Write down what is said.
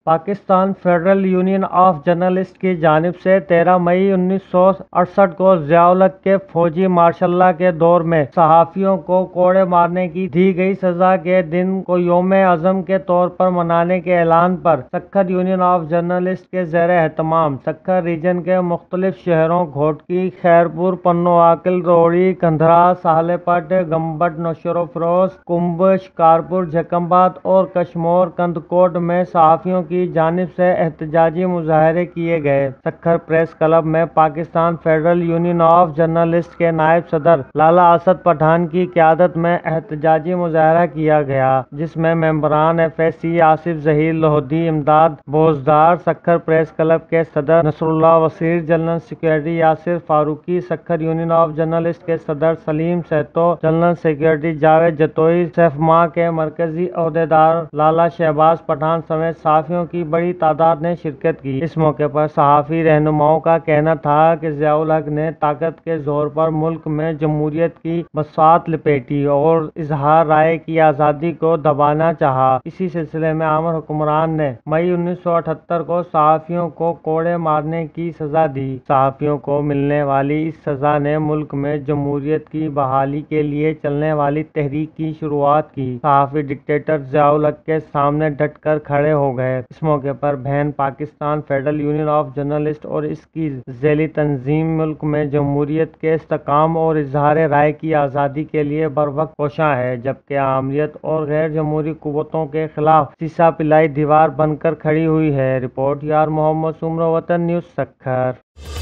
Pakistan federal union of journalist کی جانب سے 13 مئی 1968 کو ضیاء الحق کے فوجی مارشل لا کے دور میں صحافیوں کو کوڑے مارنے کی دی گئی سزا کے دن کو یوم عزم کے طور پر منانے کے اعلان پر سکھر یونین آف جرنلسٹ کے زیر اہتمام سکھر ریجن کے مختلف شہروں گھوٹکی، خیرپور، پنواکل، روہڑی، کندھرا، سہالے پٹ، گمبٹ، نوشہرو فروز، کنبھ، شکارپور، جھکمبات اور کشمور کندکوٹ میں صحافیوں کی جانب سے احتجاجی مظاہرے کیے گئے۔ سکھر پریس کلب میں Pakistan federal union of journalist کے نائب صدر لالا اسد پٹھان کی قیادت میں احتجاجی مظاہرہ کیا گیا، جس میں ممبران FAC آصف ظہیر لودھی، امداد بھوزدار، سکھر پریس کلب کے صدر Nasrullah Waseer, general secretary Yasir Farooqi, Sukkur union of journalist کے صدر سلیم سہتو، جنرل سیکریٹری جاوید جتوئی، سیفما کے مرکزی عہدیدار لالا شہباز پٹھان سمیت صحافیوں کی بڑی تعداد نے شرکت کی۔ اس موقع پر صحافی رہنماؤں کا کہنا تھا کہ ضیاء الحق نے طاقت کے زور پر ملک میں جمہوریت کی بساط لپیٹی اور اظہار رائے کی آزادی کو دبانا چاہا۔ اسی سلسلے میں آمر حکمران نے مئی 1978 کو صحافیوں کو کوڑے مارنے کی سزا دی۔ صحافیوں کو ملنے والی اس سزا نے ملک میں جمہوریت کی بحالی کے لیے چلنے والی تحریک کی شروعات کی۔ صحافی ڈکٹیٹر ضیاء الحق کے سامنے ڈٹ کر کھڑے ہو گئے۔ اس موقع پر بہن Pakistan federal union of journalist اور اس کی ذیلی تنظیم ملک میں جمہوریت کے استحکام اور اظہار رائے کی آزادی کے لیے بروقت کوشاں ہے، جبکہ آمریت اور غیر جمہوری قوتوں کے خلاف سیسا پلائی دیوار بن کر کھڑی ہوئی ہے۔ رپورٹ یار محمد سمرو، وطن نیوز، سکھر۔